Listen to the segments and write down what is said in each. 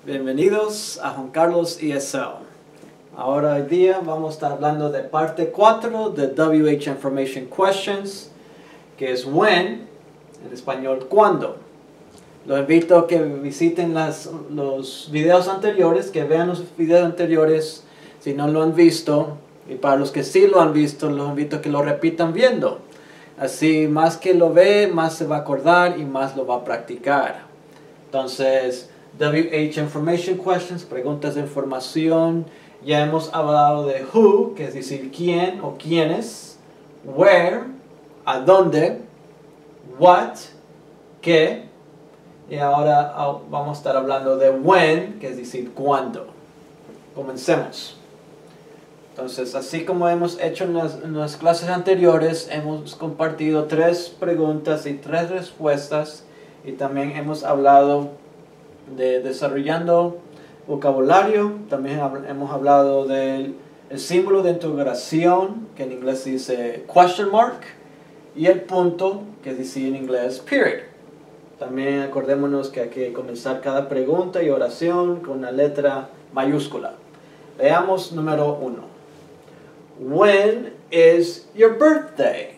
Bienvenidos a Juan Carlos ESL. Ahora hoy día vamos a estar hablando de parte 4 de WH Information Questions, que es when, en español, cuándo. Los invito a que visiten los videos anteriores, que vean los videos anteriores si no lo han visto. Y para los que sí lo han visto, los invito a que lo repitan viendo. Así, más que lo ve, más se va a acordar y más lo va a practicar. Entonces, WH Information Questions, preguntas de información. Ya hemos hablado de who, que es decir quién o quiénes. Where, a dónde. What, qué. Y ahora vamos a estar hablando de when, que es decir cuándo. Comencemos. Entonces, así como hemos hecho en las clases anteriores, hemos compartido 3 preguntas y 3 respuestas. Y también hemos hablado de desarrollando vocabulario. También hemos hablado del símbolo de interrogación, que en inglés se dice question mark, y el punto, que dice en inglés period. También acordémonos que hay que comenzar cada pregunta y oración con una letra mayúscula. Veamos número 1. When is your birthday?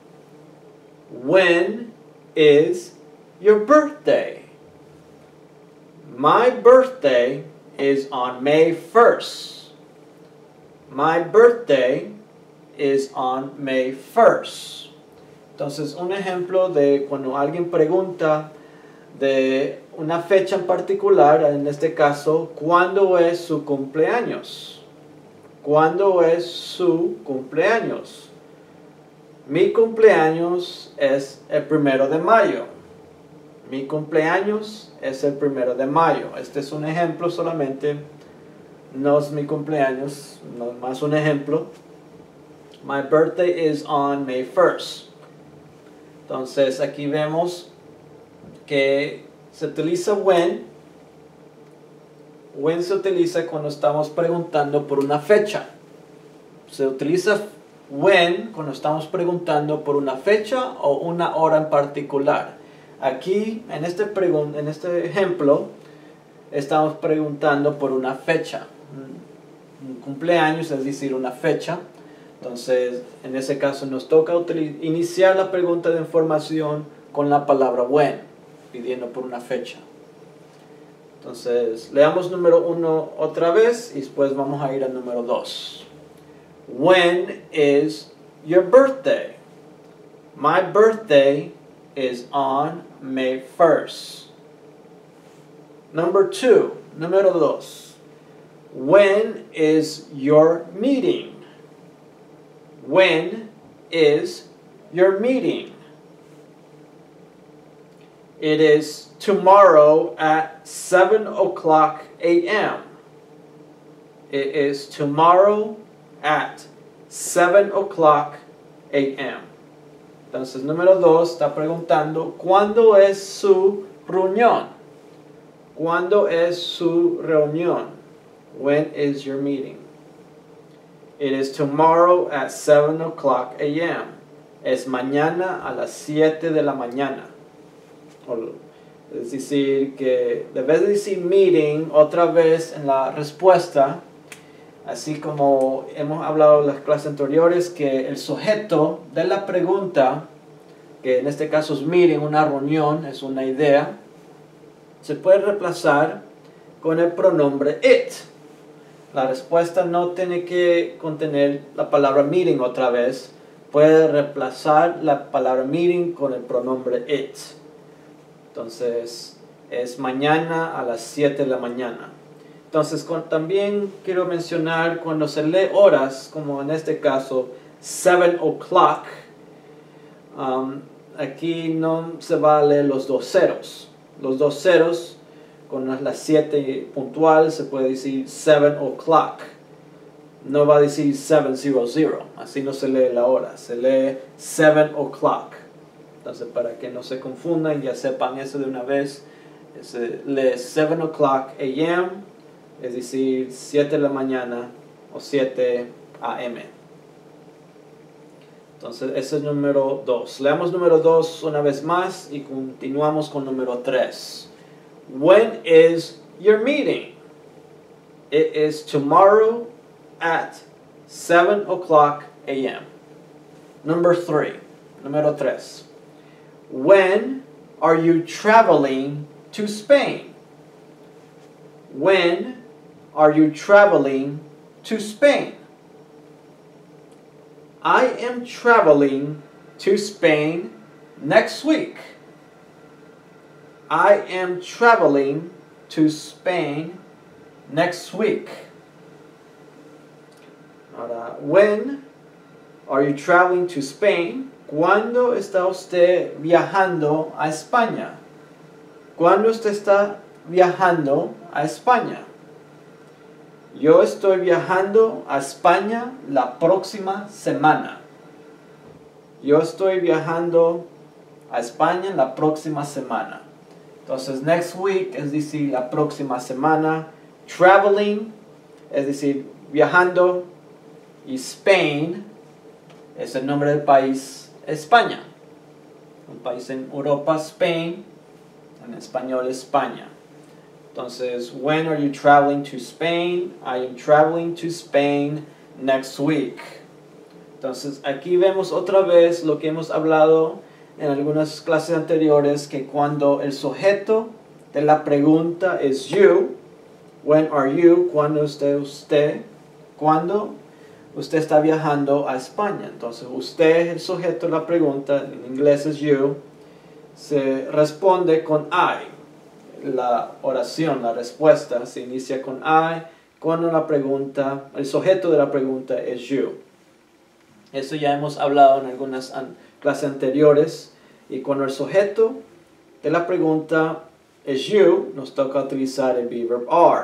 When is your birthday? My birthday is on May 1st. My birthday is on May 1st. Entonces, un ejemplo de cuando alguien pregunta de una fecha en particular, en este caso, ¿cuándo es su cumpleaños? ¿Cuándo es su cumpleaños? Mi cumpleaños es el 1 de mayo. Mi cumpleaños es el 1 de mayo. Este es un ejemplo solamente. No es mi cumpleaños, no más un ejemplo. My birthday is on May 1st. Entonces aquí vemos que se utiliza when. When se utiliza cuando estamos preguntando por una fecha. Se utiliza when cuando estamos preguntando por una fecha o una hora en particular. Aquí, en este ejemplo, estamos preguntando por una fecha. Un cumpleaños es decir, una fecha. Entonces, en ese caso nos toca iniciar la pregunta de información con la palabra when, pidiendo por una fecha. Entonces, leamos número 1 otra vez y después vamos a ir al número 2. When is your birthday? My birthday is on May 1st. Número 2. When is your meeting? When is your meeting? It is tomorrow at 7 o'clock a.m. It is tomorrow at 7 o'clock a.m. Entonces, número 2 está preguntando, ¿cuándo es su reunión? ¿Cuándo es su reunión? When is your meeting? It is tomorrow at 7 o'clock a.m. Es mañana a las 7 de la mañana. Es decir, que debes decir meeting otra vez en la respuesta, así como hemos hablado en las clases anteriores, que el sujeto de la pregunta, que en este caso es meeting, una reunión, es una idea, se puede reemplazar con el pronombre it. La respuesta no tiene que contener la palabra meeting otra vez, puede reemplazar la palabra meeting con el pronombre it. Entonces, es mañana a las 7 de la mañana. Entonces, también quiero mencionar cuando se lee horas, como en este caso, 7 o'clock, aquí no se va a leer los 2 ceros. Los 2 ceros, cuando es las 7 puntual, se puede decir 7 o'clock. No va a decir 7:00, así no se lee la hora, se lee 7 o'clock. Entonces, para que no se confundan, ya sepan eso de una vez, se lee 7 o'clock a.m., es decir, 7 de la mañana o 7 a.m. Entonces, ese es número 2. Leamos número 2 una vez más y continuamos con número 3. When is your meeting? It is tomorrow at 7 o'clock a.m. Número 3. When are you traveling to Spain? When are you traveling to Spain? I am traveling to Spain next week. I am traveling to Spain next week. Ahora, when are you traveling to Spain? ¿Cuándo está usted viajando a España? ¿Cuándo usted está viajando a España? Yo estoy viajando a España la próxima semana. Yo estoy viajando a España la próxima semana. Entonces, next week es decir, la próxima semana. Traveling es decir, viajando. Y Spain es el nombre del país, España. Un país en Europa, Spain. En español, España. Entonces, when are you traveling to Spain? I am traveling to Spain next week. Entonces, aquí vemos otra vez lo que hemos hablado en algunas clases anteriores, que cuando el sujeto de la pregunta es you, when are you, cuando usted, cuando usted está viajando a España. Entonces, usted es el sujeto de la pregunta, en inglés es you, se responde con I. La oración, la respuesta se inicia con I, cuando la pregunta, el sujeto de la pregunta es you. Eso ya hemos hablado en algunas clases anteriores. Y cuando el sujeto de la pregunta es you, nos toca utilizar el verb are.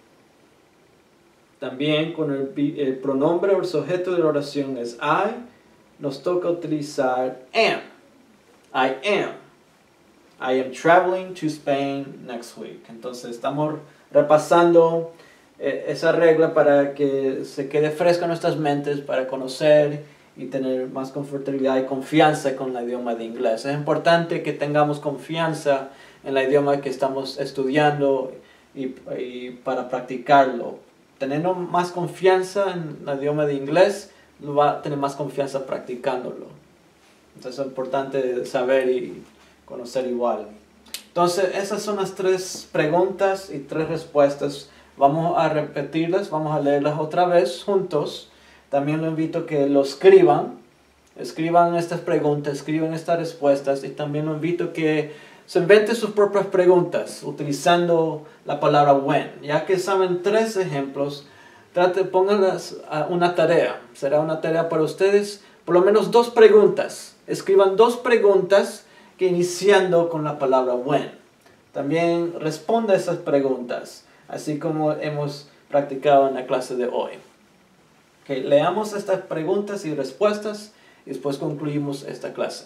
También cuando el pronombre o el sujeto de la oración es I, nos toca utilizar am. I am. I am traveling to Spain next week. Entonces estamos repasando esa regla para que se quede fresca en nuestras mentes, para conocer y tener más confortabilidad y confianza con el idioma de inglés. Es importante que tengamos confianza en el idioma que estamos estudiando y para practicarlo. Teniendo más confianza en el idioma de inglés, va a tener más confianza practicándolo. Entonces es importante saber y conocer igual. Entonces esas son las 3 preguntas y 3 respuestas. Vamos a repetirlas, vamos a leerlas otra vez juntos. También lo invito a que lo escriban estas preguntas, escriban estas respuestas, y también lo invito a que se inventen sus propias preguntas utilizando la palabra when. Ya que saben 3 ejemplos, pónganlas a una tarea. Será una tarea para ustedes, por lo menos 2 preguntas. Escriban 2 preguntas que iniciando con la palabra when. También responda esas preguntas, así como hemos practicado en la clase de hoy. Okay, leamos estas preguntas y respuestas y después concluimos esta clase.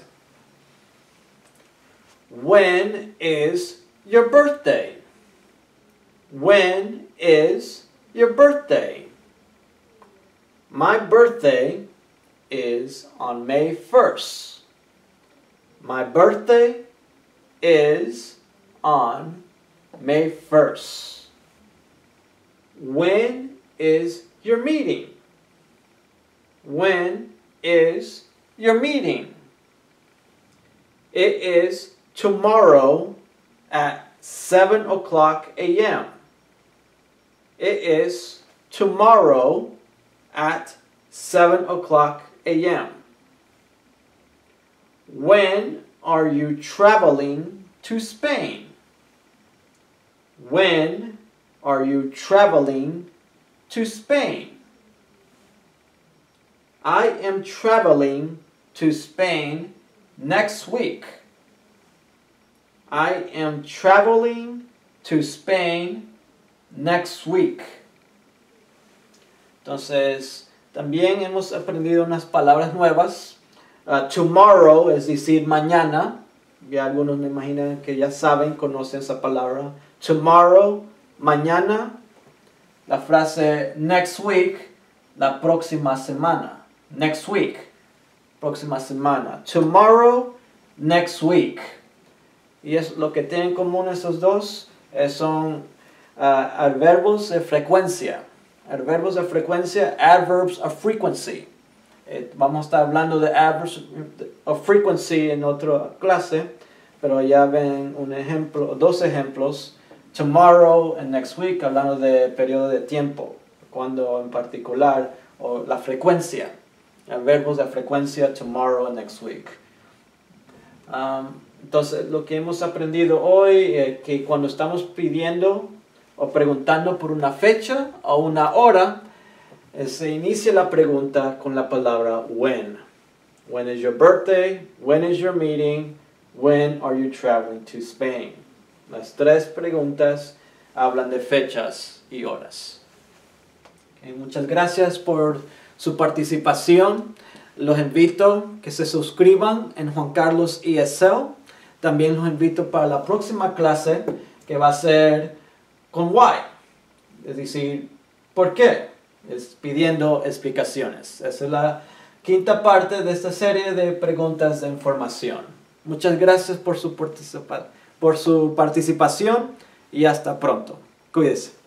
When is your birthday? When is your birthday? My birthday is on May 1st. My birthday is on May 1st. When is your meeting? When is your meeting? It is tomorrow at 7 o'clock a.m. It is tomorrow at 7 o'clock a.m. When are you traveling to Spain? When are you traveling to Spain? I am traveling to Spain next week. I am traveling to Spain next week. Entonces, también hemos aprendido unas palabras nuevas. Tomorrow es decir mañana. Ya algunos me imaginan que ya saben, conocen esa palabra. Tomorrow, mañana. La frase next week, la próxima semana. Next week, próxima semana. Tomorrow, next week. Y es lo que tienen en común esos dos. Son Adverbos de frecuencia. Adverbos de frecuencia, adverbs of frequency. Vamos a estar hablando de adverbs of frequency en otra clase, pero ya ven un ejemplo, dos ejemplos, tomorrow and next week, hablando de periodo de tiempo, cuando en particular, o la frecuencia, adverbos de frecuencia, tomorrow and next week. Entonces, lo que hemos aprendido hoy es que cuando estamos pidiendo o preguntando por una fecha o una hora, se inicia la pregunta con la palabra when. When is your birthday? When is your meeting? When are you traveling to Spain? Las tres preguntas hablan de fechas y horas. Muchas gracias por su participación. Los invito a que se suscriban en Juan Carlos ESL. También los invito para la próxima clase, que va a ser con why. Es decir, ¿por qué? Es pidiendo explicaciones. Esa es la quinta parte de esta serie de preguntas de información. Muchas gracias por su participación y hasta pronto. Cuídese.